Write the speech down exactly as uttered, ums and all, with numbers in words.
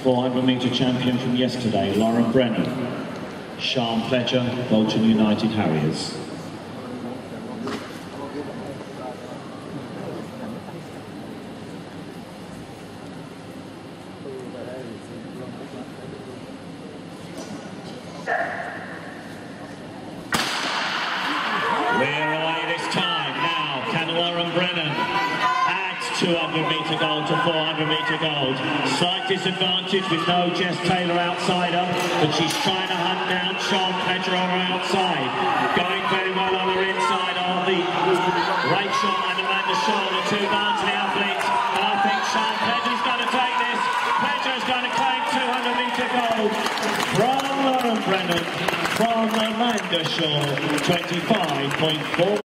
four hundred metre champion from yesterday, Lauren Brennan. Sian Pledger, Bolton United Harriers. We're away this time. Now, can Lauren Brennan add two hundred metre gold to four hundred metre gold? Slight disadvantage with no Jess Taylor outside her, but she's trying to hunt down Sian Pledger on her outside. Going very well on her inside are the Rachel and Amanda Shaw, the two dancing athletes. And I think Sian Pledger's going to take this. Pledger's going to claim two hundred metre gold from Lauren Brennan, from Amanda Shaw, twenty-five point four.